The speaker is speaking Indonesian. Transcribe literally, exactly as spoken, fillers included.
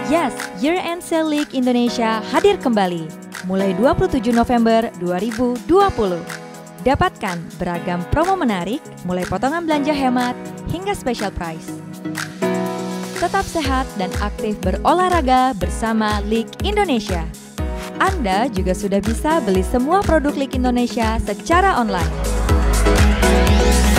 Yes, Year End Sale League Indonesia hadir kembali mulai dua puluh tujuh November dua ribu dua puluh. Dapatkan beragam promo menarik mulai potongan belanja hemat hingga special price. Tetap sehat dan aktif berolahraga bersama League Indonesia. Anda juga sudah bisa beli semua produk League Indonesia secara online.